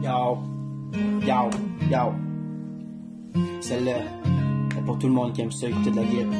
Yo, yo, yo. Celle-là est pour tout le monde qui aime ça écouter de la guide.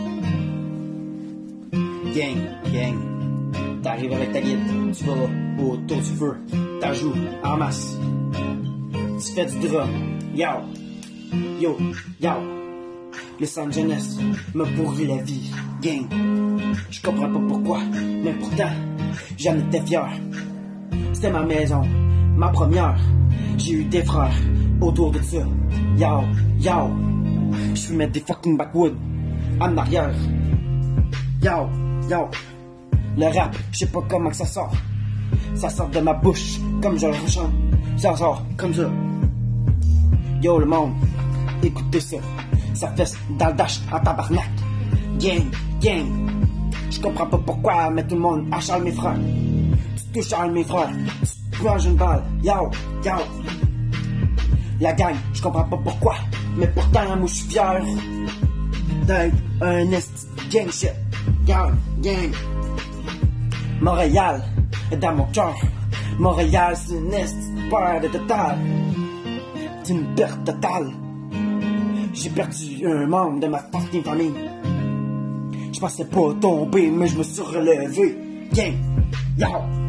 Gang, gang. T'arrives avec ta guide, tu vas autour du feu, t'en joues en masse. Tu fais du drum, yo, yo, yo. Los Angeles me pourrit la vie, gang. Je comprends pas pourquoi, mais pourtant, j'en étais fier. C'était ma maison, ma première. J'ai eu des frères autour de ça. Yo, yo. Je peux mettre des fucking backwoods en arrière. Yo, yo. Le rap, je sais pas comment que ça sort. Ça sort de ma bouche comme je le rechante. Ça sort comme ça. Yo le monde, écoutez ça. Ça fesse dans le dash en tabarnak. Gang, gang. Je comprends pas pourquoi, mais tout le monde achale mes frères. Tu touches à mes frères, tu plonges une balle. Yo, yo. La gang, je comprends pas pourquoi, mais pourtant moi je suis fier d'être un esti gang shit. Gang, gang. Montréal est dans mon cœur. Montréal c'est une esti perte totale. C'est une perte totale. J'ai perdu un membre de ma fucking famille. Je pensais pas tomber, mais je me suis relevé. Gang, yo.